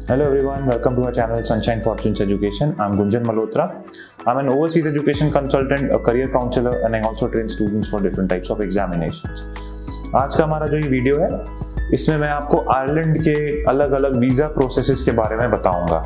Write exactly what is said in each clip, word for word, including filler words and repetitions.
Hello everyone, welcome to our channel Sunshine Fortunes Education. I'm Gunjan Malhotra. I'm an overseas education consultant, a career counselor, and I also train students for different types of examinations. आज का हमारा जो ये video है, इसमें मैं आपको Ireland के अलग अलग वीज़ा प्रोसेसेस के बारे में बताऊंगा।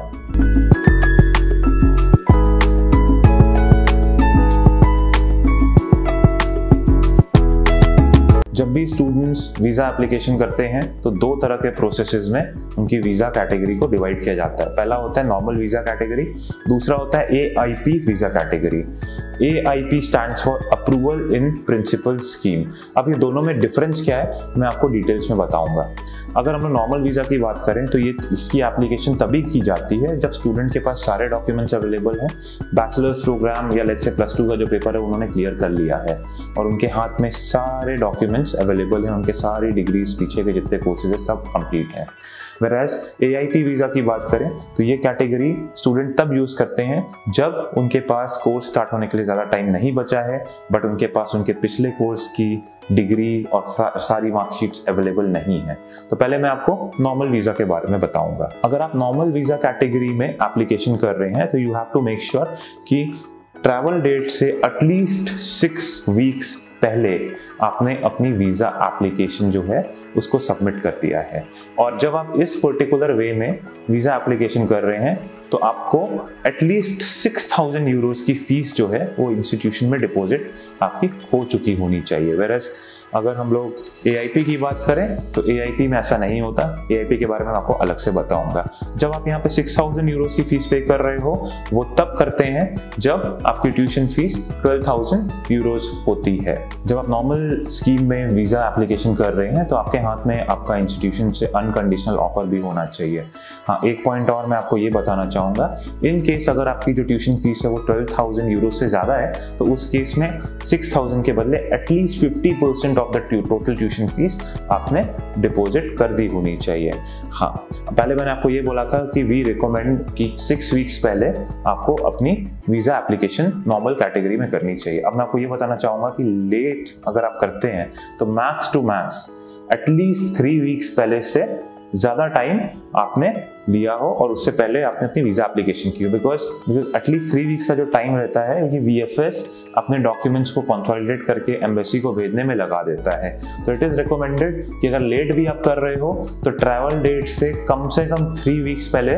जब भी स्टूडेंट्स वीज़ा एप्लीकेशन करते हैं तो दो तरह के प्रोसेसेस में उनकी वीज़ा कैटेगरी को डिवाइड किया जाता है। पहला होता है नॉर्मल वीज़ा कैटेगरी, दूसरा होता है A I P visa category. A I P stands for approval in principle scheme. अब ये दोनों में डिफरेंस क्या है मैं आपको डिटेल्स में बताऊंगा। अगर हम लोग नॉर्मल वीज़ा की बात करें तो ये इसकी एप्लीकेशन तभी की जाती है जब स्टूडेंट के पास सारे डॉक्यूमेंट्स अवेलेबल हैं, बैचलर्स प्रोग्राम या लेट्स से प्लस टू का जो पेपर है उन्होंने क्लियर कर लिया है और उनके हाथ में सारे डॉक्यूमेंट्स अवेलेबल हैं, उनके सारी डिग्रीज पीछे के जितने कोर्सेज है सब कंप्लीट हैं। Whereas A I P visa की बात करें तो ये कैटेगरी स्टूडेंट तब यूज़ करते हैं जब उनके पास कोर्स स्टार्ट होने के लिए ज़्यादा टाइम नहीं बचा है, बट उनके पास उनके पिछले कोर्स की डिग्री और सारी मार्कशीट्स अवेलेबल नहीं है। तो पहले मैं आपको नॉर्मल वीज़ा के बारे में बताऊंगा। अगर आप नॉर्मल वीज़ा कैटेगरी में एप्लीकेशन कर रहे हैं तो you have to make sure कि ट्रैवल डेट से एटलीस्ट सिक्स वीक्स पहले आपने अपनी वीज़ा एप्लीकेशन जो है उसको सबमिट कर दिया है। और जब आप इस पर्टिकुलर वे में वीज़ा एप्लीकेशन कर रहे हैं तो आपको एटलीस्ट सिक्स थाउजेंड यूरोज की फीस जो है वो इंस्टीट्यूशन में डिपॉजिट आपकी हो चुकी होनी चाहिए। वेरएज अगर हम लोग ए आई पी की बात करें तो ए आई पी में ऐसा नहीं होता। ए आई पी के बारे में आपको अलग से बताऊंगा। जब आप यहाँ पे सिक्स थाउजेंड यूरोज की फीस पे कर रहे हो वो तब करते हैं जब आपकी tuition fees twelve thousand euros होती है। जब आप नॉर्मल स्कीम में वीज़ा एप्लीकेशन कर रहे हैं तो आपके हाथ में आपका इंस्टीट्यूशन से अनकंडीशनल ऑफर भी होना चाहिए। हाँ, एक पॉइंट और मैं आपको ये बताना चाहूँगा, इन केस अगर आपकी जो ट्यूशन फीस है वो ट्वेल्व थाउजेंड यूरोज से ज़्यादा है तो उस केस में सिक्स थाउजेंड के बदले at least fifty percent of the total tuition fees आपने डिपॉजिट कर दी होनी चाहिए। हाँ, पहले मैंने आपको ये बोला था कि वी रिकमेंड कि सिक्स वीक्स पहले आपको अपनी वीज़ा एप्लीकेशन नॉर्मल कैटेगरी में करनी चाहिए। अब मैं आपको ये बताना चाहूँगा कि लेट अगर आप करते हैं तो max to max at least three weeks पहले से ज़्यादा टाइम आपने लिया हो और उससे पहले आपने अपनी वीज़ा एप्लीकेशन की हो, because because at least three weeks का जो टाइम रहता है क्योंकि वी एफ एस अपने डॉक्यूमेंट्स को कंसोलिडेट करके एम्बेसी को भेजने में लगा देता है। तो इट इज़ रिकमेंडेड कि अगर लेट भी आप कर रहे हो तो ट्रैवल डेट से कम से कम थ्री वीक्स पहले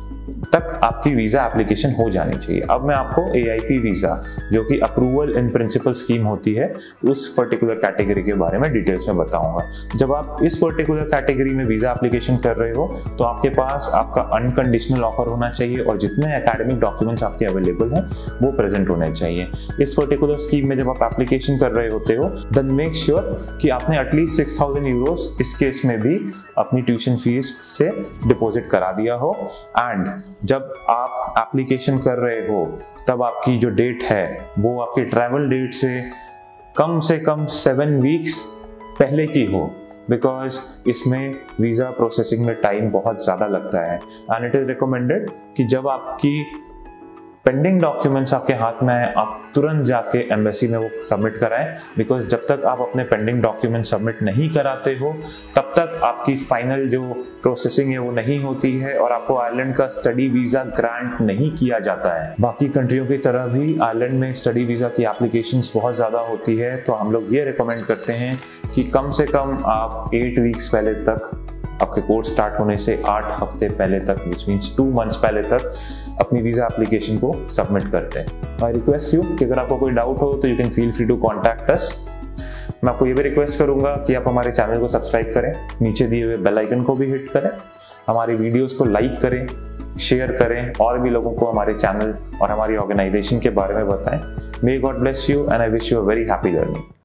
तक आपकी वीज़ा एप्लीकेशन हो जानी चाहिए। अब मैं आपको ए आई पी वीज़ा जो कि अप्रूवल इन प्रिंसिपल स्कीम होती है उस पर्टिकुलर कैटेगरी के बारे में डिटेल्स में बताऊंगा। जब आप इस पर्टिकुलर कैटेगरी में वीज़ा एप्लीकेशन कर रहे हो तो आपके पास आपका अनकंडीशनल ऑफर होना चाहिए और जितने एकेडमिक डॉक्यूमेंट्स आपके अवेलेबल हैं वो प्रेजेंट होने चाहिए। इस पर्टिकुलर स्कीम में जब आप एप्लीकेशन कर रहे होते हो देन मेक श्योर कि आपने एटलीस्ट सिक्स थाउजेंड यूरोज इस केस में भी अपनी ट्यूशन फीस से डिपॉजिट करा दिया हो। एंड जब आप एप्लीकेशन कर रहे हो तब आपकी जो डेट है वो आपकी ट्रैवल डेट से कम से कम सेवन वीक्स पहले की हो, बिकॉज इसमें वीज़ा प्रोसेसिंग में टाइम बहुत ज़्यादा लगता है। एंड इट इज़ रिकमेंडेड कि जब आपकी पेंडिंग डॉक्यूमेंट्स आपके हाथ में आए आप तुरंत जाके एम्बेसी में वो सबमिट कराएं, बिकॉज जब तक आप अपने पेंडिंग डॉक्यूमेंट सबमिट नहीं कराते हो तब तक आपकी फाइनल जो प्रोसेसिंग है वो नहीं होती है और आपको आयरलैंड का स्टडी वीज़ा ग्रांट नहीं किया जाता है। बाकी कंट्रियों की तरह भी आयरलैंड में स्टडी वीज़ा की एप्लीकेशंस बहुत ज़्यादा होती है, तो हम लोग ये रिकमेंड करते हैं कि कम से कम आप एट वीक्स पहले तक आपके कोर्स स्टार्ट होने से आठ हफ्ते पहले तक विच मीन्स टू मंथ्स पहले तक अपनी वीज़ा एप्लीकेशन को सबमिट करते हैं। आई रिक्वेस्ट यू कि अगर आपको कोई डाउट हो तो you can feel free to contact us. मैं आपको ये भी रिक्वेस्ट करूंगा कि आप हमारे चैनल को सब्सक्राइब करें, नीचे दिए हुए बेल आइकन को भी हिट करें, हमारी वीडियोस को लाइक करें, शेयर करें और भी लोगों को हमारे चैनल और हमारी ऑर्गेनाइजेशन के बारे में बताएं। May God bless you and I wish you a very happy journey.